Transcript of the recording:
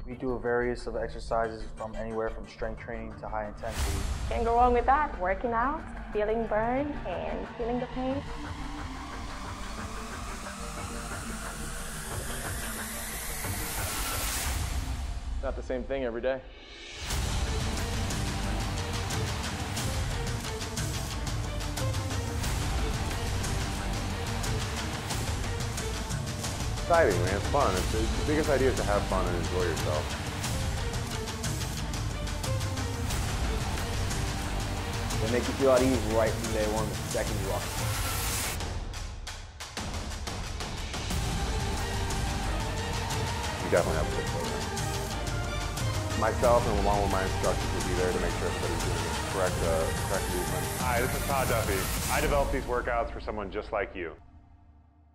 We do a various of exercises from anywhere from strength training to high intensity. Can't go wrong with that. Working out, feeling burn, and feeling the pain. Not the same thing every day. Exciting, man. It's fun. The biggest idea is to have fun and enjoy yourself. They make you feel at ease right from day one, the second you walk. You definitely have a good program. Myself and along with my instructors will be there to make sure everybody's doing the correct movement. Hi, this is Todd Duffy. I develop these workouts for someone just like you.